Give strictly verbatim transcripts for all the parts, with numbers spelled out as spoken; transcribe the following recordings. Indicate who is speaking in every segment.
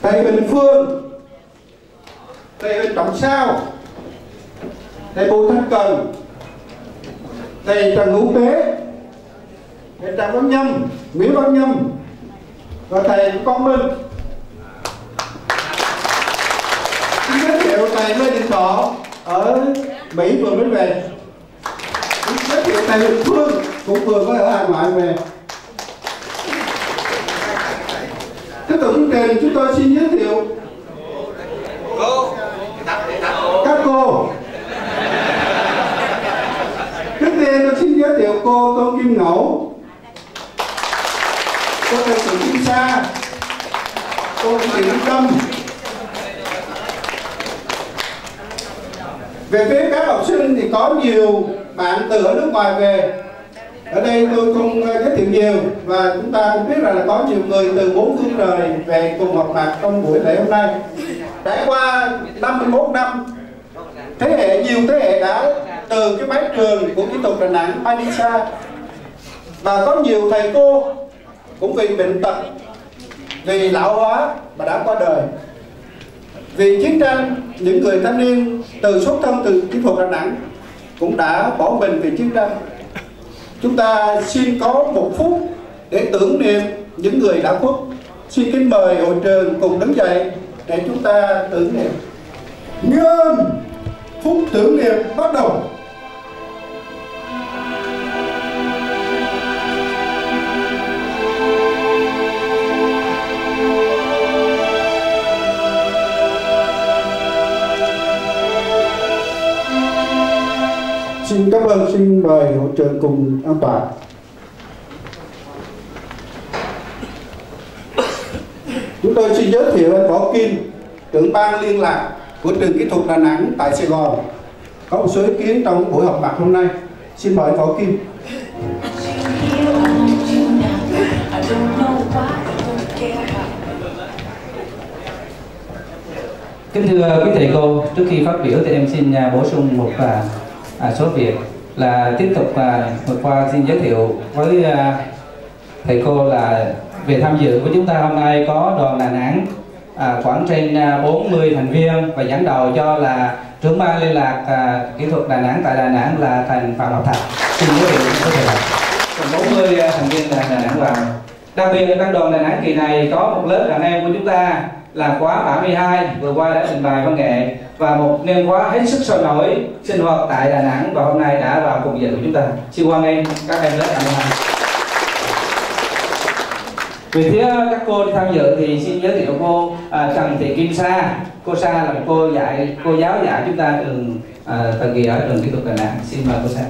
Speaker 1: thầy Bình Phương, thầy Huỳnh Trọng Sao, thầy Bùi Thanh Cần, thầy Trần Hữu Tế, thầy Trần Văn Nhâm, Nguyễn Văn Nhâm và thầy Con Minh. Xin giới thiệu thầy Lê Đình Thọ ở Mỹ vừa mới về. Xin giới thiệu thầy Bình Phương cũng vừa mới ở Hà Nội về. Tiếp tục chương trình, chúng tôi xin giới thiệu
Speaker 2: cô
Speaker 1: các cô. Trước tiên tôi xin giới thiệu cô Tôn Kim Ngẫu, cô Trần Thị Kim Sa, cô Trịnh Kim Tâm. Về phía các học sinh thì có nhiều bạn từ ở nước ngoài về. Ở đây tôi không giới thiệu nhiều, và chúng ta cũng biết rằng là có nhiều người từ bốn phương trời về cùng họp mặt trong buổi lễ hôm nay. Trải qua năm mươi mốt năm, thế hệ nhiều thế hệ đã từ cái mái trường của kỹ thuật Đà Nẵng Anisa, và có nhiều thầy cô cũng vì bệnh tật, vì lão hóa mà đã qua đời. Vì chiến tranh, những người thanh niên từ xuất thân từ kỹ thuật Đà Nẵng cũng đã bỏ mình vì chiến tranh. Chúng ta xin có một phút để tưởng niệm những người đã khuất. Xin kính mời hội trường cùng đứng dậy để chúng ta tưởng niệm. Nhân phút tưởng niệm bắt đầu. Xin cảm ơn, xin mời hội trường cùng an toàn. Chúng tôi xin giới thiệu anh Võ Kim, trưởng ban liên lạc của trường kỹ thuật Đà Nẵng tại Sài Gòn, có một số ý kiến trong buổi họp mặt hôm nay. Xin mời anh Võ Kim.
Speaker 3: Kính thưa quý thầy cô, trước khi phát biểu thì em xin bổ sung một à, số việc là tiếp tục à, vừa qua xin giới thiệu với à, thầy cô là về tham dự của chúng ta hôm nay có đoàn Đà Nẵng à, khoảng trên à, bốn mươi thành viên, và dẫn đầu cho là trưởng ban liên lạc à, kỹ thuật Đà Nẵng tại Đà Nẵng là thành Phạm Ngọc Thạch. Xin giới thiệu với thầy. Còn bốn mươi à, thành viên là Đà Nẵng vào. Đặc biệt trong đoàn Đà Nẵng kỳ này có một lớp đàn em của chúng ta là khóa bảy mươi hai vừa qua đã trình bày văn nghệ, và một niên khóa hết sức sôi nổi sinh hoạt tại Đà Nẵng và hôm nay đã vào cùng dự của chúng ta. Xin hoan nghênh các em lớp bảy mươi hai. Về phía các cô đi tham dự thì xin giới thiệu cô à, Trần Thị Kim Sa. Cô Sa là một cô dạy cô giáo dạy chúng ta trường à, thời kỳ ở trường kỹ thuật Đà Nẵng. Xin mời cô Sa.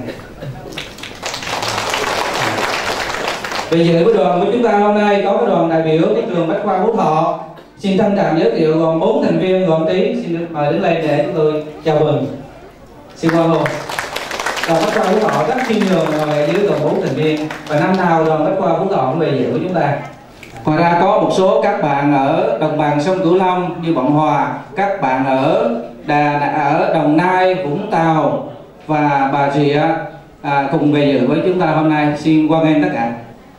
Speaker 3: Về dự với đoàn của chúng ta hôm nay có cái đoàn đại biểu của trường Bách khoa Phú Thọ. Xin trân trọng giới thiệu gồm bốn thành viên gồm Trí. Xin được mời đứng lên để chúng tôi chào mừng. Xin hoan hô. Đoàn Bách khoa Phú Thọ rất khiêm nhường ngồi dưới gồm bốn thành viên, và năm nào đoàn Bách khoa Phú Thọ cũng về dự của chúng ta. Ngoài ra có một số các bạn ở đồng bằng sông Cửu Long như Bọn Hòa, các bạn ở Đà ở Đồng Nai, Vũng Tàu và Bà Rịa à, cùng về dự với chúng ta hôm nay. Xin hoan nghênh tất cả.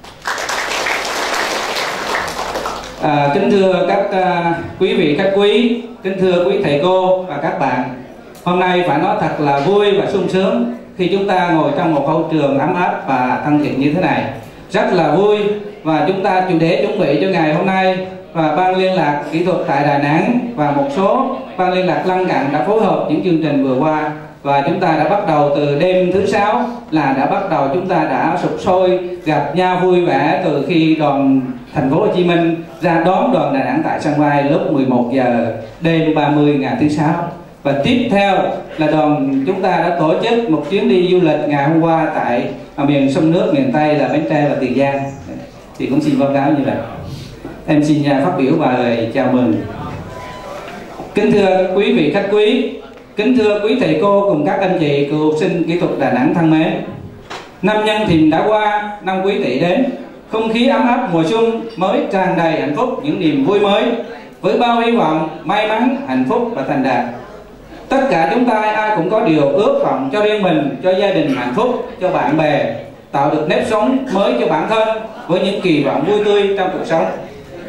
Speaker 3: À, kính thưa các à, quý vị khách quý, kính thưa quý thầy cô và các bạn, hôm nay phải nói thật là vui và sung sướng khi chúng ta ngồi trong một hậu trường ấm áp và thân thiện như thế này. Rất là vui, và chúng ta chủ đề chuẩn bị cho ngày hôm nay, và ban liên lạc kỹ thuật tại Đà Nẵng và một số ban liên lạc lân cận đã phối hợp những chương trình vừa qua, và chúng ta đã bắt đầu từ đêm thứ sáu là đã bắt đầu chúng ta đã sục sôi gặp nhau vui vẻ từ khi đoàn thành phố Hồ Chí Minh ra đón đoàn Đà Nẵng tại sân bay lúc mười một giờ đêm ba mươi ngày thứ sáu. Và tiếp theo là đoàn chúng ta đã tổ chức một chuyến đi du lịch ngày hôm qua tại miền sông nước miền Tây là Bến Tre và Tiền Giang. Thì cũng xin báo cáo như vậy. Em xin phát biểu vài lời chào mừng. Kính thưa quý vị khách quý, kính thưa quý thầy cô cùng các anh chị cựu học sinh kỹ thuật Đà Nẵng thân mến. Năm Nhâm Thìn đã qua, năm Quý Tỵ đến. Không khí ấm áp mùa xuân mới tràn đầy hạnh phúc, những niềm vui mới với bao hy vọng, may mắn, hạnh phúc và thành đạt. Tất cả chúng ta ai cũng có điều ước vọng cho riêng mình, cho gia đình hạnh phúc, cho bạn bè, tạo được nếp sống mới cho bản thân với những kỳ vọng vui tươi trong cuộc sống.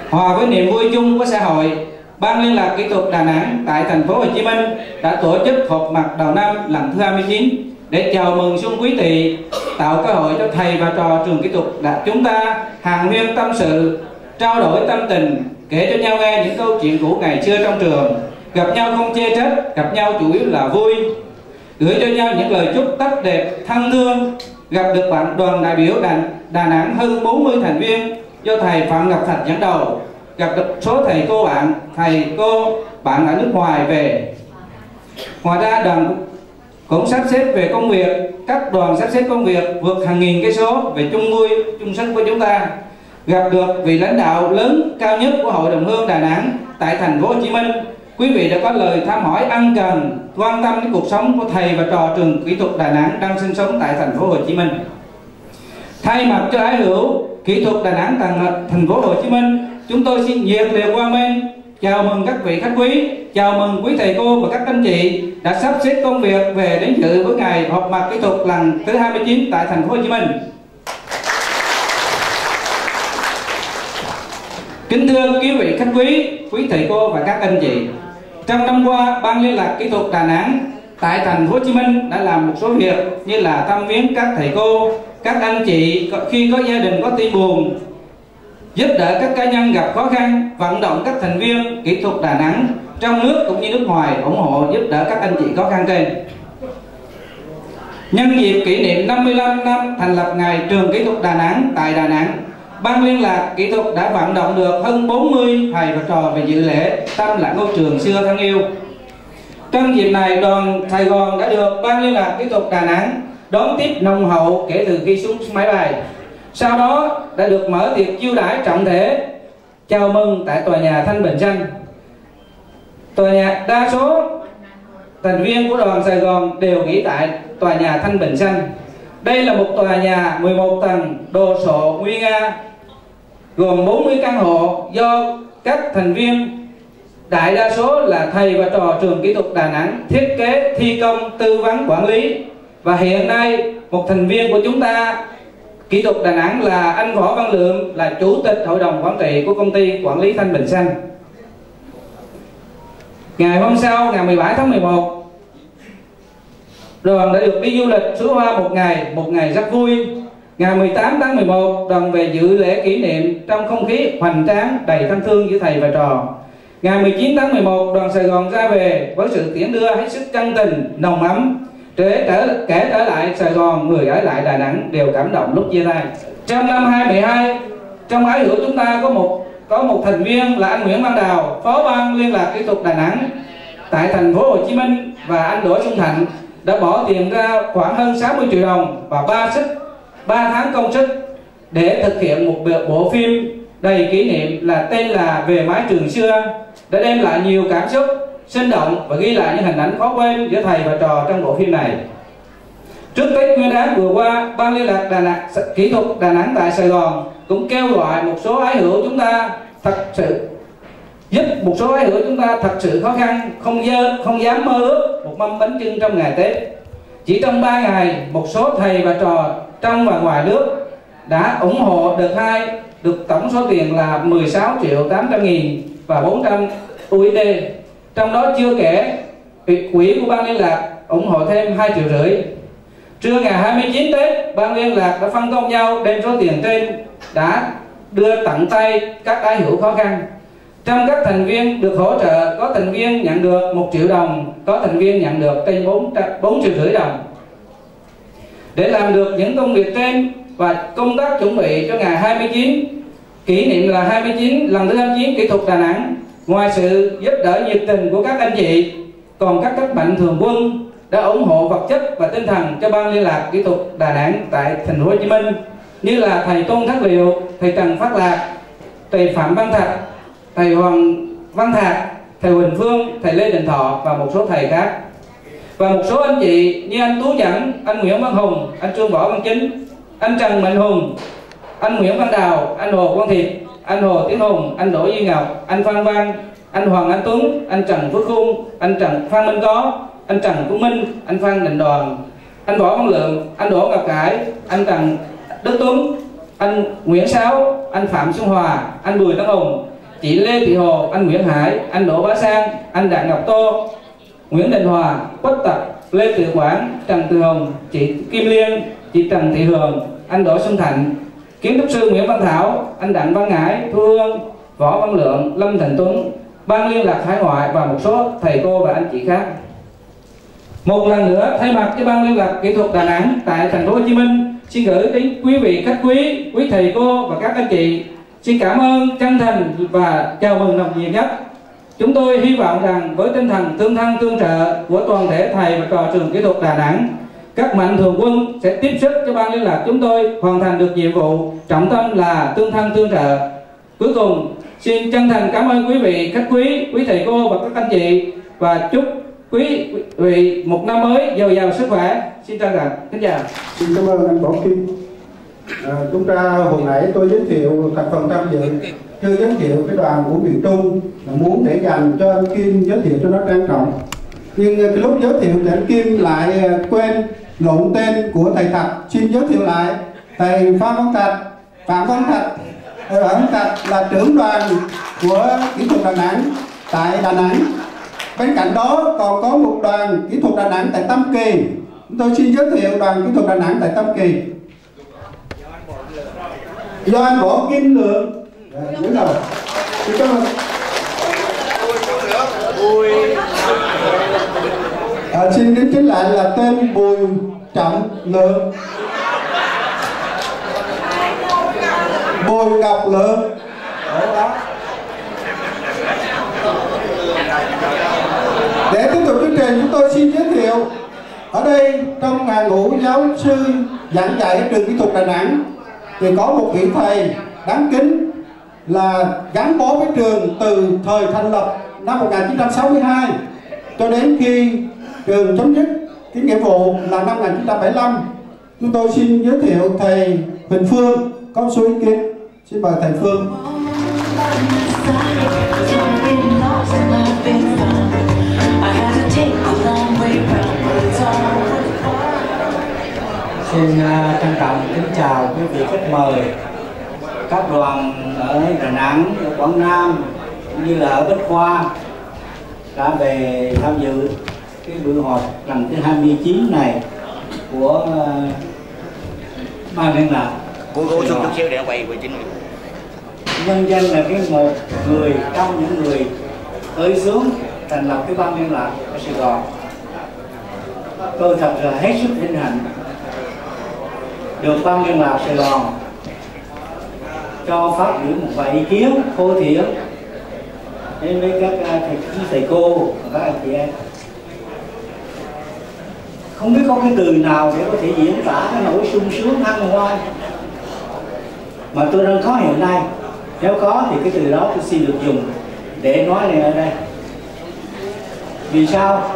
Speaker 3: Hòa với niềm vui chung của xã hội, Ban Liên lạc Kỹ thuật Đà Nẵng tại thành phố Hồ Chí Minh đã tổ chức họp mặt đầu năm lần thứ hai mươi chín để chào mừng Xuân Quý Tỵ, tạo cơ hội cho thầy và trò trường kỹ thuật đã chúng ta hàn huyên tâm sự, trao đổi tâm tình, kể cho nhau nghe những câu chuyện cũ ngày xưa trong trường, gặp nhau không chê trách, gặp nhau chủ yếu là vui, gửi cho nhau những lời chúc tốt đẹp, thân thương. Gặp được bạn đoàn đại biểu Đà, Đà Nẵng hơn bốn mươi thành viên do thầy Phạm Ngọc Thạch dẫn đầu, gặp được số thầy cô bạn, thầy cô bạn ở nước ngoài về. Ngoài ra đoàn cũng sắp xếp về công việc, các đoàn sắp xếp công việc vượt hàng nghìn cây số về chung vui, chung sức với chúng ta. Gặp được vị lãnh đạo lớn cao nhất của Hội đồng hương Đà Nẵng tại thành phố Hồ Chí Minh. Quý vị đã có lời thăm hỏi ân cần, quan tâm đến cuộc sống của thầy và trò trường kỹ thuật Đà Nẵng đang sinh sống tại thành phố Hồ Chí Minh. Thay mặt cho ái hữu kỹ thuật Đà Nẵng tại thành phố Hồ Chí Minh, chúng tôi xin nhiệt liệt hoan nghênh, chào mừng các vị khách quý, chào mừng quý thầy cô và các anh chị đã sắp xếp công việc về đến dự với ngày họp mặt kỹ thuật lần thứ hai mươi chín tại thành phố Hồ Chí Minh. Kính thưa quý vị khách quý, quý thầy cô và các anh chị, trong năm qua, Ban Liên lạc Kỹ thuật Đà Nẵng tại thành phố Hồ Chí Minh đã làm một số việc như là thăm viếng các thầy cô, các anh chị khi có gia đình có tin buồn, giúp đỡ các cá nhân gặp khó khăn, vận động các thành viên kỹ thuật Đà Nẵng trong nước cũng như nước ngoài ủng hộ giúp đỡ các anh chị khó khăn trên. Nhân dịp kỷ niệm năm mươi lăm năm thành lập ngày trường kỹ thuật Đà Nẵng tại Đà Nẵng, Ban Liên lạc Kỹ thuật đã vận động được hơn bốn mươi thầy và trò về dự lễ thăm lại ngôi trường xưa thân yêu. Trong dịp này, đoàn Sài Gòn đã được Ban Liên lạc Kỹ thuật Đà Nẵng đón tiếp nồng hậu kể từ khi xuống máy bay. Sau đó đã được mở tiệc chiêu đãi trọng thể chào mừng tại tòa nhà Thanh Bình Xanh. Tòa nhà đa số thành viên của đoàn Sài Gòn đều nghỉ tại tòa nhà Thanh Bình Xanh. Đây là một tòa nhà mười một tầng đồ sộ nguy nga, gồm bốn mươi căn hộ do các thành viên đại đa số là thầy và trò trường kỹ thuật Đà Nẵng thiết kế, thi công, tư vấn, quản lý. Và hiện nay một thành viên của chúng ta kỹ thuật Đà Nẵng là anh Võ Văn Lượng, là chủ tịch hội đồng quản trị của công ty quản lý Thanh Bình Xanh. Ngày hôm sau, ngày mười bảy tháng mười một, đoàn đã được đi du lịch Suối Hoa một ngày, một ngày rất vui. Ngày mười tám tháng mười một, đoàn về dự lễ kỷ niệm trong không khí hoành tráng đầy thân thương giữa thầy và trò. Ngày mười chín tháng mười một, đoàn Sài Gòn ra về với sự tiễn đưa hết sức chân tình, nồng ấm. Kể trở, kể trở lại Sài Gòn, người ở lại Đà Nẵng đều cảm động lúc chia tay. Trong năm hai không một hai, trong ái hữu chúng ta có một có một thành viên là anh Nguyễn Văn Đào, Phó Ban Liên lạc Kỹ thuật Đà Nẵng tại thành phố Hồ Chí Minh, và anh Đỗ Xuân Thạnh đã bỏ tiền ra khoảng hơn sáu mươi triệu đồng và ba sức ba tháng công sức để thực hiện một bộ phim đầy kỷ niệm là tên là Về Mái Trường Xưa, đã đem lại nhiều cảm xúc sinh động và ghi lại những hình ảnh khó quên giữa thầy và trò trong bộ phim này. Trước Tết Nguyên đán vừa qua, Ban Liên lạc Đà Nẵng, Kỹ thuật Đà Nẵng tại Sài Gòn cũng kêu gọi một số ái hữu chúng ta thật sự giúp một số ái hữu chúng ta thật sự khó khăn, không dơ, không dám mơ ước một mâm bánh chưng trong ngày Tết. Chỉ trong ba ngày, một số thầy và trò trong và ngoài nước đã ủng hộ đợt hai được tổng số tiền là mười sáu triệu tám trăm nghìn và bốn trăm u ét đê. Trong đó chưa kể quỹ của Ban Liên lạc ủng hộ thêm hai triệu rưỡi. Trưa ngày hai mươi chín Tết, Ban Liên lạc đã phân công nhau đem số tiền trên đã đưa tận tay các ái hữu khó khăn. Trong các thành viên được hỗ trợ, có thành viên nhận được một triệu đồng, có thành viên nhận được trên bốn triệu rưỡi đồng. Để làm được những công việc trên và công tác chuẩn bị cho ngày hai mươi chín, kỷ niệm là hai mươi chín lần thứ hai mươi chín kỹ thuật Đà Nẵng, ngoài sự giúp đỡ nhiệt tình của các anh chị, còn các các mạnh thường quân đã ủng hộ vật chất và tinh thần cho Ban Liên lạc Kỹ thuật Đà Nẵng tại thành phố Hồ Chí Minh, như là thầy Tôn Thất Liệu, thầy Trần Phát Lạc, thầy Phạm Văn Thạch, thầy Hoàng Văn Thạc, thầy Huỳnh Phương, thầy Lê Đình Thọ và một số thầy khác. Và một số anh chị như anh Tú Dẫn, anh Nguyễn Văn Hùng, anh Trương Võ Văn Chính, anh Trần Mạnh Hùng, anh Nguyễn Văn Đào, anh Hồ Quang Thiệt, anh Hồ Tiến Hùng, anh Đỗ Duy Ngọc, anh Phan Văn, anh Hoàng Anh Tuấn, anh Trần Phước Khung, anh Trần Phan Minh Có, anh Trần Tuấn Minh, anh Phan Đình Đoàn, anh Võ Văn Lượng, anh Đỗ Ngọc Cải, anh Trần Đức Tuấn, anh Nguyễn Sáu, anh Phạm Xuân Hòa, anh Bùi Tấn Hùng, chị Lê Thị Hồ, anh Nguyễn Hải, anh Đỗ Bá Sang, anh Đặng Ngọc Tô, Nguyễn Đình Hòa, Quách Tập, Lê Tự Quảng, Trần Từ Hùng, chị Kim Liên, chị Trần Thị Hường, anh Đỗ Xuân Thạnh, kiến trúc sư Nguyễn Văn Thảo, anh Đặng Văn Ngãi, Thu Hương, Võ Văn Lượng, Lâm Thành Tuấn, ban liên lạc hải ngoại và một số thầy cô và anh chị khác. Một lần nữa thay mặt cho ban liên lạc kỹ thuật Đà Nẵng tại thành phố Hồ Chí Minh, xin gửi đến quý vị khách quý, quý thầy cô và các anh chị xin cảm ơn chân thành và chào mừng nồng nhiệt nhất. Chúng tôi hy vọng rằng với tinh thần tương thân tương trợ của toàn thể thầy và trò trường kỹ thuật Đà Nẵng, các mạnh thường quân sẽ tiếp sức cho ban liên lạc chúng tôi hoàn thành được nhiệm vụ trọng tâm là tương thân tương trợ. Cuối cùng, xin chân thành cảm ơn quý vị khách quý, quý thầy cô và các anh chị và chúc quý vị một năm mới dồi dào sức khỏe. Xin trân trọng kính chào.
Speaker 1: Xin cảm ơn anh Võ Kim. À, chúng ta hồi nãy tôi giới thiệu thành phần tham dự, chưa giới thiệu cái đoàn của miền Trung, là muốn để dành cho anh Kim giới thiệu cho nó trang trọng. Nhưng cái lúc giới thiệu thì anh Kim lại quên lộn tên của thầy Thạch. Xin giới thiệu lại thầy Phan Văn Thạch, Phạm Văn Thạch. Thầy Phạm Văn Thạch là trưởng đoàn của kỹ thuật Đà Nẵng tại Đà Nẵng. Bên cạnh đó còn có một đoàn kỹ thuật Đà Nẵng tại Tam Kỳ. Tôi xin giới thiệu đoàn kỹ thuật Đà Nẵng tại Tam Kỳ do anh Võ Kim Lượng. Đúng rồi. Xin cảm ơn. À, xin đính chính lại là tên Bùi Trọng Lượng. Bùi Ngọc Lượng. Đó. Để tiếp tục chương trình, chúng tôi xin giới thiệu ở đây trong hàng ngũ giáo sư giảng dạy ở trường kỹ thuật Đà Nẵng thì có một vị thầy đáng kính là gắn bó với trường từ thời thành lập năm một nghìn chín trăm sáu mươi hai cho đến khi trường chấm dứt cái nghĩa vụ là năm một nghìn chín trăm bảy mươi lăm. Chúng tôi xin giới thiệu thầy Huỳnh Phương có một số ý kiến. Xin mời thầy Phương.
Speaker 4: Xin uh, trân trọng kính chào quý vị khách mời, các đoàn ở Đà Nẵng, ở Quảng Nam cũng như là ở Bách Khoa đã về tham dự cái buổi họp lần thứ hai mươi chín này của uh, ban liên lạc.
Speaker 2: Cô cô xuống chút xíu để quay quay chính.
Speaker 4: Nhân dân là cái một người trong những người tới xuống thành lập cái ban liên lạc ở Sài Gòn. Tôi thật là hết sức vinh hạnh được ban liên lạc Sài Gòn cho phát biểu một vài ý kiến thô thiển đến với các thầy, thầy cô và các anh chị em. Không biết có cái từ nào để có thể diễn tả cái nỗi sung sướng hân hoan mà tôi đang có hiện nay. Nếu có thì cái từ đó tôi xin được dùng để nói lên ở đây. Vì sao?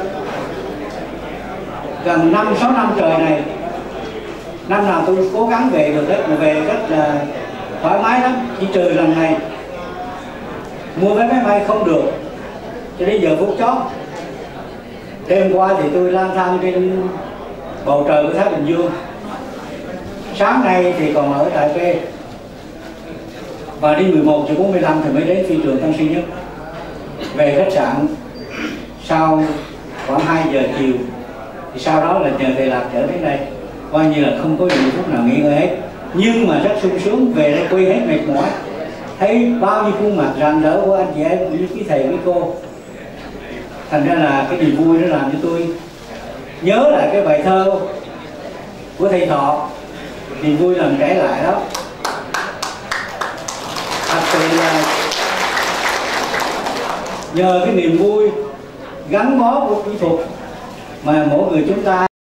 Speaker 4: Gần năm sáu năm trời này, năm nào tôi cố gắng về được đấy, mà về rất là thoải mái lắm, chỉ trừ lần này mua vé máy bay không được cho đến giờ phút chót. Đêm qua thì tôi lang thang trên bầu trời của Thái Bình Dương, sáng nay thì còn ở tại B, và đi mười một giờ bốn mươi lăm thì mới đến phi trường Tân Sơn Nhất. Về khách sạn sau khoảng hai giờ chiều, thì sau đó là nhờ thầy Lạc trở đến đây, coi như là không có nhiều phút nào nghỉ ngơi hết, nhưng mà rất sung sướng. Về đây quên hết mệt mỏi, thấy bao nhiêu khuôn mặt rạng rỡ của anh chị em cũng như quý thầy quý cô. Thành ra là cái niềm vui nó làm cho tôi nhớ lại cái bài thơ của thầy Thọ, niềm vui làm trẻ lại đó. Thật sự là nhờ cái niềm vui gắn bó của kỹ thuật mà mỗi người chúng ta